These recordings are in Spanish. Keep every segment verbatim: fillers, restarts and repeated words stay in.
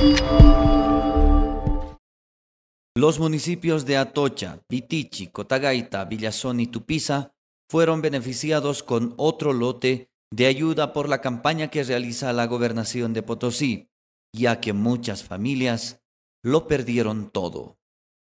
Los municipios de Atocha, Pitichi, Cotagaita, Villazón y Tupiza fueron beneficiados con otro lote de ayuda por la campaña que realiza la Gobernación de Potosí, ya que muchas familias lo perdieron todo.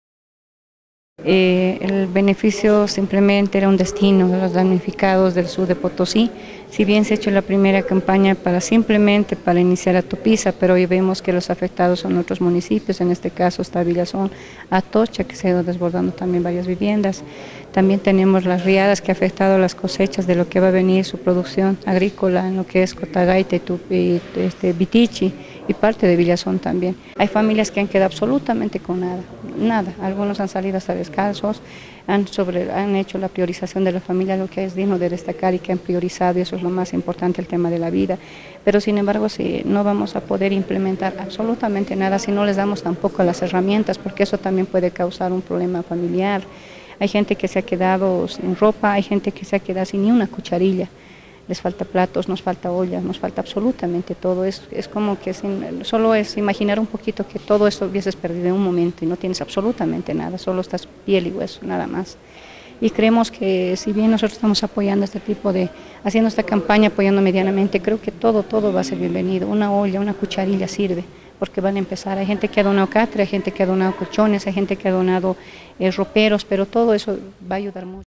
Eh, el beneficio simplemente era un destino de los damnificados del sur de Potosí. Si bien se ha hecho la primera campaña para simplemente para iniciar a Tupiza, pero hoy vemos que los afectados son otros municipios, en este caso está Villazón, Atocha, que se ha ido desbordando también varias viviendas. También tenemos las riadas que ha afectado las cosechas de lo que va a venir su producción agrícola en lo que es Cotagaita y Tupi, este, Pitichi y parte de Villazón también. Hay familias que han quedado absolutamente con nada, nada. Algunos han salido hasta descalzos, han, sobre, han hecho la priorización de la familia, lo que es digno de destacar y que han priorizado, y eso es lo más importante, el tema de la vida. Pero sin embargo, si no vamos a poder implementar absolutamente nada si no les damos tampoco las herramientas, porque eso también puede causar un problema familiar. Hay gente que se ha quedado sin ropa, hay gente que se ha quedado sin ni una cucharilla. Les falta platos, nos falta olla, nos falta absolutamente todo. Es, es como que sin, solo es imaginar un poquito que todo esto hubieses perdido en un momento y no tienes absolutamente nada, solo estás piel y hueso, nada más. Y creemos que si bien nosotros estamos apoyando este tipo de, haciendo esta campaña, apoyando medianamente, creo que todo, todo va a ser bienvenido. Una olla, una cucharilla sirve, porque van a empezar. Hay gente que ha donado catre, hay gente que ha donado colchones, hay gente que ha donado eh, roperos, pero todo eso va a ayudar mucho.